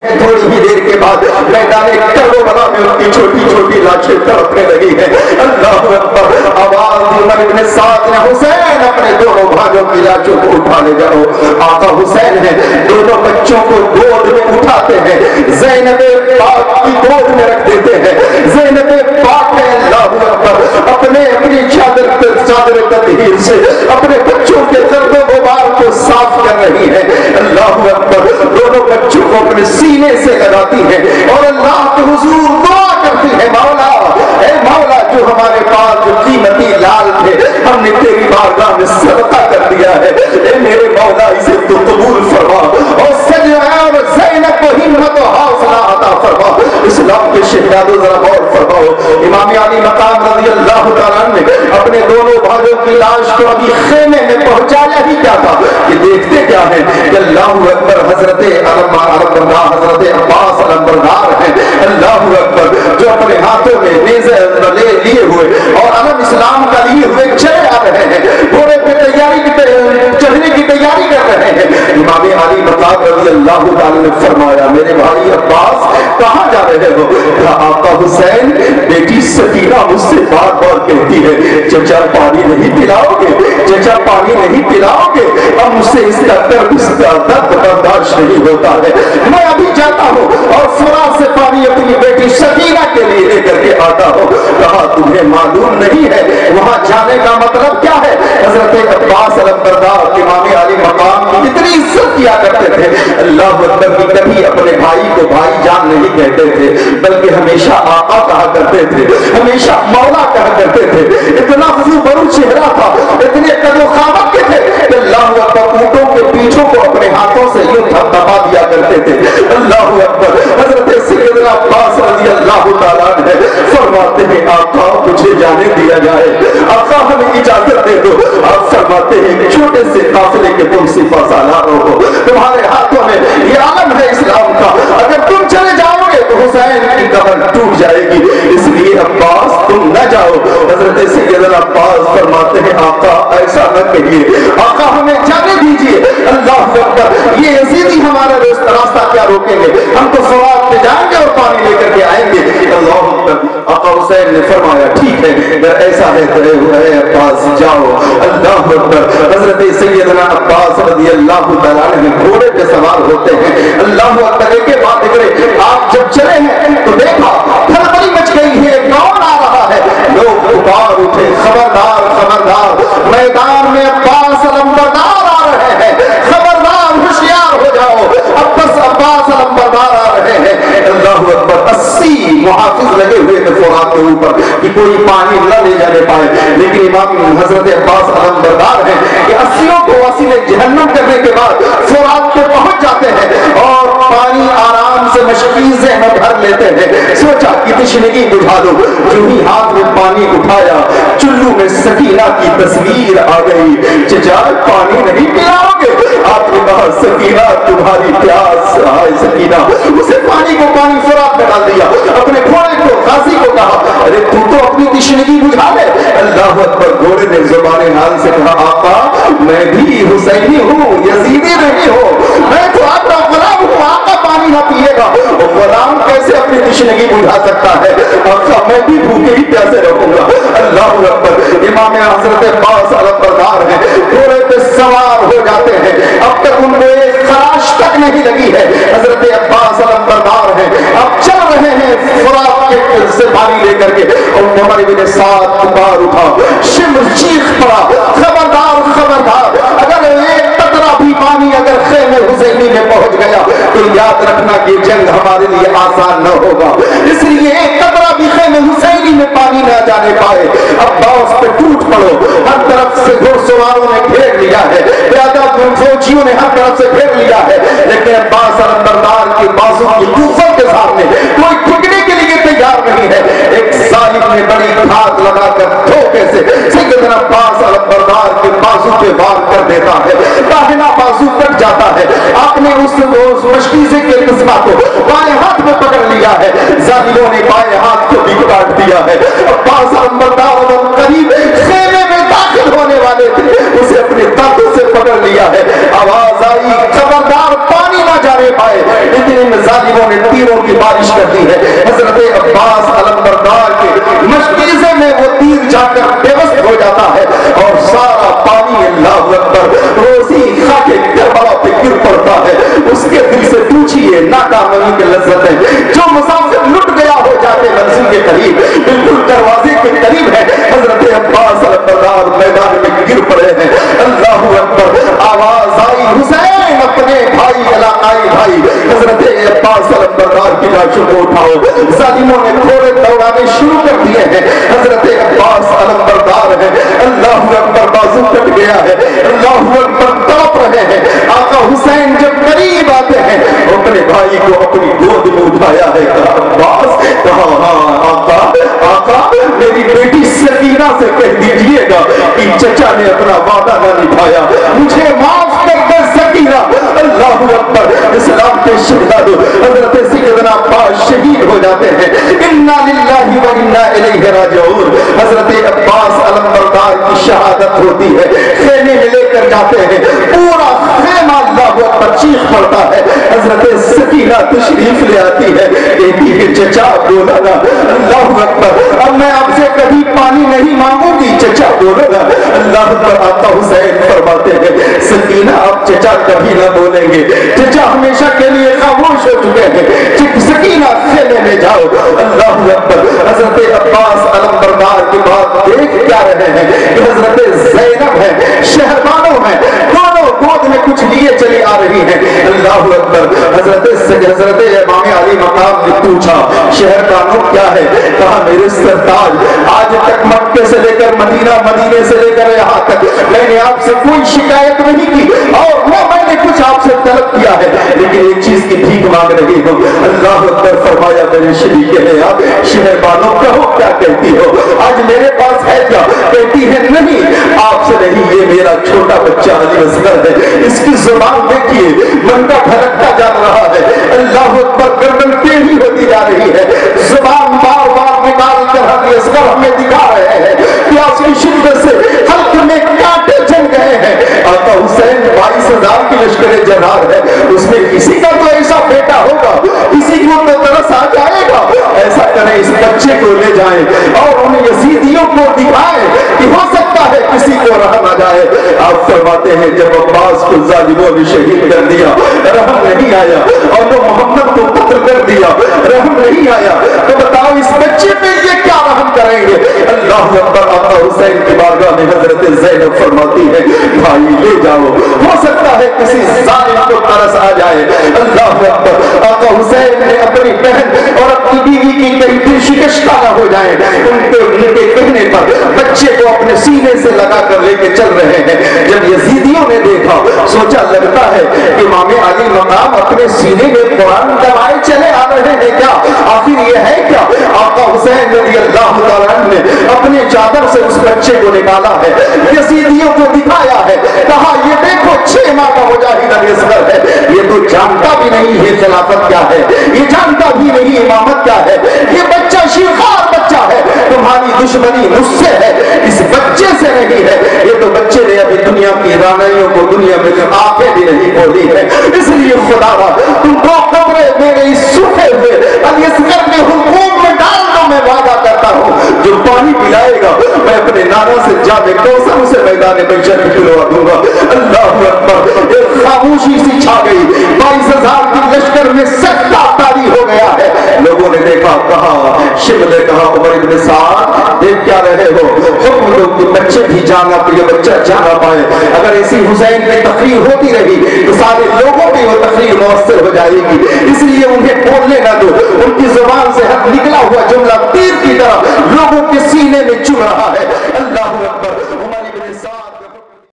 تھوڑی ہی دیر کے بعد میدان کربلا میں ان کی چھوٹی چھوٹی لاشیں تڑپنے لگی ہیں. اللہ اکبر. آواز دی عمر ابن سعد نے حسین اپنے دونوں بھائیوں کی لاشوں کو اٹھا لے جاؤ. آقا حسین ہیں دونوں بچوں کو گود میں اٹھاتے ہیں, زینب پاک کی گود میں رکھ دیتے ہیں. زینب پاک ہے اللہ اکبر اپنی چادر تطہیر سے اپنے بچوں کے درد و غبار کو صاف کر رہی ہے. اللہ اکبر. دونوں بچوں کو اپنے سینے سے لگاتی ہے اور اللہ کے حضور دعا کرتی ہے, مولا اے مولا جو ہمارے پاس جو قیمتی لال تھے ہم نے تیری بارگاہ میں صدقہ کر دیا ہے, اے میرے مولا اسے تو قبول فرما اور اور زینب کو ہمت و حوصلہ عطا فرما. اسلام کے شہدادوں ذرا غور فرماؤ. امام علی مقام رضی اللہ تعالیٰ نے اپنے دونوں بھائیوں کی لاش کو ابھی خیمے میں پہنچایا ہی کیا تھا کہ دیکھتے کیا ہے کہ اللہ اکبر حضرت حضرت عباس علمبردار ہیں اللہ اکبر جو اپنے ہاتھوں میں نیزے لیے ہوئے اور علم اسلام کا لیے ہوئے چلے آ رہے ہیں, گھوڑے پہ چڑھنے کی تیاری کر رہے ہیں. امام علی مقام رضی اللہ تعالی نے فرمایا میرے بھائی عباس کہاں جا رہے ہو؟ کہا آقا حسین بیٹی سکینہ مجھ سے بار بار کہتی ہے چچا پانی نہیں پلاؤ گے, چچا پانی نہیں پلاؤ گے, اب مجھ سے اس کا درد برداشت نہیں ہوتا ہے, میں ابھی جاتا ہوں اور فرات سے پانی اپنی بیٹی سکینہ کے لیے لے کر کے آتا ہوں. کہا تمہیں معلوم نہیں ہے وہاں جانے کا مطلب کیا ہے؟ حضرت عباس علمبردار امام علی مقام کی اتنی عزت کیا کرتے تھے اللہ اکبر کی کبھی اپنے بھائی کو بھائی جان نہیں کہتے تھے بلکہ ہمیشہ آقا کہا کرتے تھے, ہمیشہ مولا کہا کرتے تھے. اتنا وضو برو چہرہ تھا, اتنے قد و قامت کے تھے کہ اللہ اکبر اونٹوں کے پیچھوں کو اپنے ہاتھوں سے یوں دبا دیا کرتے تھے. اللہ اکبر. حضرت سیدنا عباس رضی اللہ تعالیٰ عنہ فرماتے ہیں آقا مجھے جانے دیا جائے, آقا ہمیں اجازت دے دو. آپ فرماتے ہیں چھوٹے سے قافلے کے تم صفا سالاروں ہو, تمہارے ہاتھوں میں یہ عالم ہے اسلام کا, اگر تم چلے جاؤ گے تو حسین کی قبر ٹوٹ جائے گی, اس لیے عباس تم نہ جاؤ. حضرت سیدنا عباس فرماتے ہیں آقا ایسا نہ کہیے, آقا ہمیں جانے دیجیے. اللہ اکبر. یہ یزیدی ہمارا راستہ کیا روکیں گے, ہم تو فرات پہ جائیں گے اور پانی لے کر کے آئیں گے. اللہ اکبر. آقا حسین نے فرمایا ٹھیک ہے اگر ایسا ہے تو اے عباس جاؤ. اللہ اکبر. حضرت سیدنا عباس رضی اللہ تعالیٰ عنہ گھوڑے پہ سوار ہوتے ہیں. اللہ اکبر. ایک کے بعد ایک آپ جب چلے ہیں تو دیکھا کھلبلی مچ گئی ہے, کون آ رہا ہے؟ لوگ پکار اٹھے خبردار خبردار, میدان میں عباس علمبردار آ رہے ہیں, خبردار ہوشیار ہو جاؤ, عباس علمبردار آ رہے ہیں. اللہ اکبر. 80 محافظ لگے ہوئے تھے فرات کے اوپر کہ کوئی پانی نہ لے جانے پائے, لیکن امام حضرت عباس علمبردار ہیں کہ 80 کو وسیل جہنم کرنے کے بعد فرات پہ پہنچ جاتے ہیں اور پانی آرام سے مشکیزیں میں بھر لیتے ہیں. سوچا کہ تشنگی بجھا دو, جو ہی ہاتھ میں پانی اٹھایا چلو میں سکینہ کی تصویر آ گئی. چچا پانی نہیں پلاؤ گے؟ آپ نے کہا سکینہ تمہاری پیاس ہے سکینہ. اسے پانی کو پانی فرات میں ڈال دیا. اپنے گھوڑے کو غازی کو کہا ارے تو اپنی تشنگی بجھا لے. اللہ اکبر. گھوڑے نے زبان حال سے کہا آقا میں بھی حسینی ہوں, یزیدی نہیں ہوں, میں تو آپ کا غلام ہوں. آقا پانی نہ پیے گا, غلام کیسے اپنی تشنگی بجھا سکتا ہے؟ آقا میں بھی بھوکے ہی پیاسے رہوں گا. اللہ اکبر. امام حضرت عباس علمبردار ہیں, گھوڑے پہ سوار ہو جاتے ہیں. اب تک ان کو ایک خراش تک نہیں لگی ہے. حضرت عباس علمبردار ہیں, اب چل رہے ہیں فرات سے پانی لے کر کے. اور عمر بن سعد پکار اٹھا, شمر چیخ پڑا خبردار خبردار, اگر ایک قطرہ بھی پانی اگر خیمے حسینی میں پہنچ گیا تو یاد رکھنا کہ جنگ ہمارے لیے آسان نہ ہوگا. اس لیے ایک قطرہ بھی خیمے حسینی میں پانی نہ جانے پائے. عباس پہ ٹوٹ پڑو. ہر طرف سے گھوڑ سواروں نے گھیر لیا ہے, پیادہ فوجیوں نے ہر طرف سے گھیر لیا ہے, لیکن عباس علمبردار کی بازو کی کوفت کے سامنے کوئی ٹھکنے کے لیے تیار نہیں ہے. ایک ظالم نے بڑی ہاتھ لگا کر دھوکے سے سیدنا عباس علمبردار کے بازو پہ وار کر دیتا ہے. داہنا بازو کٹ جاتا ہے. آپ نے اس مشکیزے کے قسمہ کو بائیں ہاتھ میں پکڑ لیا ہے. ظالموں نے بائیں ہاتھ کو بھی کاٹ دیا ہے. عباس علمبردار قریب خیمے میں داخل ہونے والے تھے, اسے اپنے دانتوں سے پکڑ لیا ہے. آواز آئی خبردار پانی نہ جانے پائے. اتنے میں ظالموں سفارش کر دی ہے. حضرت عباس علمبردار کے مشکیزے میں وہ تیر جا کر بےوس ہو جاتا ہے اور سارا پانی اللہ اکبر روزی خاک کربلا پہ گر پڑتا ہے. اس کے دل سے پوچھئے ناکامی کی لذت ہے. جو مسافر لٹ گیا ہو جاتے منزل کے قریب بالکل دروازے کے قریب ہے, حضرت عباس علمبردار میدان میں گر پڑے ہیں. اللہ اکبر, آواز آئی حسین اپنے بھائی علاقائی بھائی حضرت عباس علمبردار کی لاشوں کو اٹھاؤ. ظالموں نے گھوڑے دوڑانے شروع کر دیے ہیں. حضرت عباس علمبردار ہے, اللہ اکبر بازو کٹ گیا ہے, اللہ اکبر تڑپ رہے ہیں. آقا حسین جب قریب آتے ہیں اپنے بھائی کو اپنی گود میں اٹھایا ہے. کہا عباس, کہا ہاں آقا, آقا میری بیٹی سکینہ سے کہہ دیجئے گا کہ چچا نے اپنا وعدہ نہ نبھایا, مجھے معاف کر دے سکینہ. اللہ اکبر, اسلام کے شہداء حضرت سیدنا عباس شہید ہو جاتے ہیں. انا للہ و انا الیہ راجعون. حضرت عباس علمبردار کی شہادت ہوتی ہے, خیمے میں لے کر جاتے ہیں, پورا خیمہ اللہ اکبر چیخ پڑتا ہے. حضرت سکینہ تشریف لے آتی ہے, کہتی ہے چچا بولا نا. اللہ اکبر, اب میں آپ سے کبھی پانی نہیں مانگوں گی, چچا بولو نا. اللہ اکبر, آقا حسین فرماتے ہیں سکینہ آپ چچا کبھی نہ بولیں گے, چچا ہمیشہ کے لیے خاموش ہو چکے ہیں. سکینہ خیمے میں جاؤ. اللہ اکبر, حضرت عباس علمبردار کی بات دیکھ کیا رہے ہیں کہ حضرت زینب ہے, شہربانو ہے, دونوں گود میں کچھ لیے چلی آ رہی ہیں. اللہ اکبر, حضرت امام علی مقام نے پوچھا شہربانو کیا ہے؟ کہا میرے سرتاج, آج تک مکے سے لے کر مدینہ, مدینے سے لے کر یہاں تک میں نے آپ سے کوئی شکایت نہیں کی اور نہ میں نے کچھ آپ سے طلب کیا ہے, لیکن ایک چیز کی بھیک مانگ رہی ہوں. اللہ اکبر, فرمایا میرے شریک ہے آپ شہربانو کہو کیا کہتی ہو, آج میرے پاس ہے کیا؟ کہتی ہے نہیں آپ سے نہیں, یہ میرا چھوٹا بچہ علی اصغر ہے, اس کی زبان دیکھیے منڈا بھڑکتا جا رہا ہے. اللہ اکبر, گردن ٹیڑھی ہوتی جا رہی ہے, زبان بار بار نکال کر علی اصغر ہمیں دکھا رہے ہیں پیاس کی شدت سے حلق میں کانٹے جم گئے ہیں. آقا حسین 22,000 کی لشکر جرار ہے, اس میں کسی کا تو ایسا بیٹا ہوگا, کسی کو تو ترس آ جائے گا. ایسا کریں اس بچے کو لے جائیں اور ان یزیدیوں کو دکھائیں کہ ہو سکتا ہے کسی کو رحم آ جائے. آپ فرماتے ہیں جب عباس کو ظالموں نے شہید کر دیا رحم نہیں آیا, اور جو محمد کو قتل کر دیا رحم نہیں آیا, تو بتاؤ اس بچے پہ یہ کیا رحم کریں گے؟ اللہ اکبر, آقا حسین کی بارگاہ میں حضرت زینب فرماتی ہے بھائی لے جاؤ, ہو سکتا ہے کسی ظالم کو ترس آ جائے. اللہ اکبر, آقا حسین نے اپنی بہن اور اپنی بیوی کی کئی دل شکستہ نہ ہو جائے, ان کے کہنے پر بچے کو اپنے سینے سے لگا کر لے کے چل رہے ہیں. جب یزیدیوں نے دیکھا سوچا لگتا ہے کہ امام علی مقام اپنے سینے میں قرآن دبائے چلے آ رہے ہیں کیا, آخر یہ ہے کیا؟ آقا حسین رضی اللہ تعالیٰ نے اپنے چادر سے اس بچے کو نکالا ہے, یزیدیوں کو دکھایا ہے, کہا یہ دیکھو 6 ماہ کا مجاہد علی اصغر ہے, یہ تو جانتا بھی نہیں ہے خلافت کیا ہے, یہ جانتا بھی نہیں امامت کیا ہے, یہ بچہ شیخار بچہ ہے, تمہاری دشمنی مجھ سے ہے, اس بچے سے نہیں ہے. یہ تو بچے نے ابھی دنیا کی رانائیوں کو دنیا میں آنکھیں بھی نہیں کھولی ہے. اس لیے خدا تم 2 قبریں میرے اس سوکھے ہوئے علی اصغر کے حکوم میں ڈال دو, میں وعدہ کرتا ہوں جو پانی پلائے گا میں اپنے نانا سے جاب کوثر اسے میدان محشر میں پلوا دوں گا. اللہ اکبر, ایک خاموشی سی چھا گئی, 22,000 کی لشکر میں سکتہ طاری ہو گیا ہے. لوگوں نے دیکھا, کہا شب نے کہا عمر بن سعد دیکھ کیا رہے ہو, حکم دو کہ بچے بھی جانا, یہ بچہ جانا پائے. اگر ایسی حسین کی تقریر ہوتی رہی تو سارے لوگوں کی وہ تقریر مؤثر ہو جائے گی, اس لیے انہیں بولنے نہ دو. ان کی زبان سے حق نکلا ہوا جملہ تیر کی طرح لوگوں کے سینے میں چبھ رہا ہے.